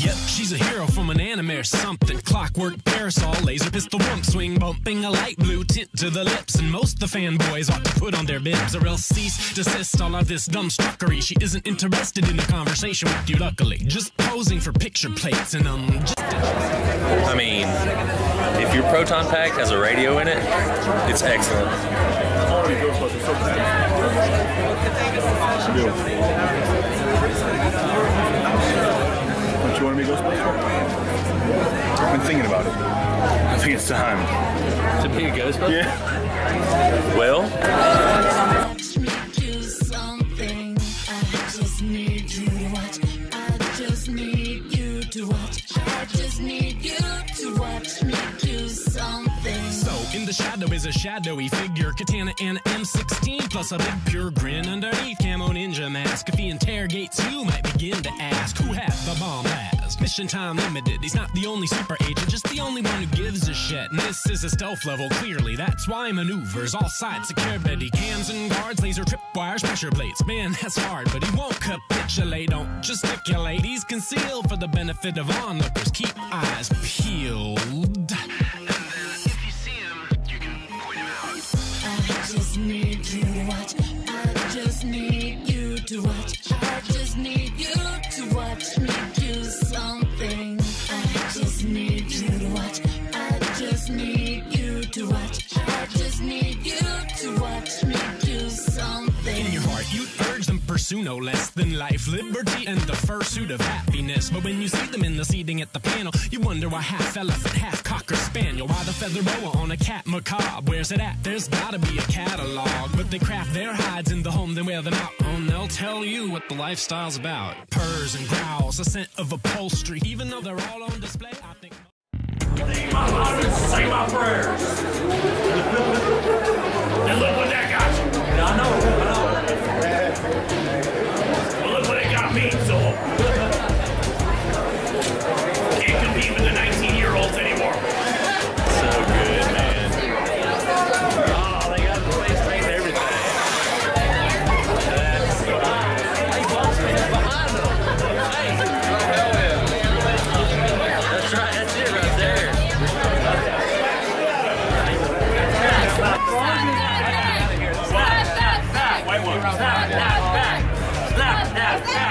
Yep, she's a hero from an anime or something. Clockwork parasol, laser pistol rump swing, bumping a light blue tint to the lips. And most the fanboys ought to put on their bibs, or else cease, desist all of this dumb struckery. She isn't interested in a conversation with you, luckily. Just posing for picture plates and just... I mean, if your proton pack has a radio in it, it's excellent. Don't you want to be Ghostbuster? I've been thinking about it. I think it's time. To be a Ghostbuster? Yeah. Well... In the shadow is a shadowy figure, katana and M16, plus a big pure grin underneath, camo ninja mask. If he interrogates you, might begin to ask, who had the bomb blast? Mission time limited, he's not the only super agent, just the only one who gives a shit. And this is a stealth level, clearly, that's why maneuvers, all sides secure, Betty cams and guards, laser tripwires, pressure plates. Man, that's hard, but he won't capitulate, don't gesticulate. He's concealed for the benefit of onlookers, keep eyes peeled. I just need you to watch. I just need you to watch. I just need you to watch me do something. I just need you to watch. I just need you to watch. I just need you to watch me do something. In your heart, you'd urge them pursue no less than life, liberty, and the fursuit of happiness. But when you see them in the seating at the panel, you wonder why half elephant, half cocker spaniel. Why the feather boa on a cat macabre? Where's it at? There's gotta be a catalog. But they craft their hides in the home, they wear them out. Oh, and they'll tell you what the lifestyle's about. Purrs and growls, a scent of upholstery. Even though they're all on display, I think... Say my honors, say my prayers. And look what that got you. I know. Well, look what it got me, so. Can't compete with the 19-year-olds anymore. So good, man. Oh, they got the face paint and everything. That's so behind them. Hey, hell yeah. That's right, that's it right there. White one. Snap.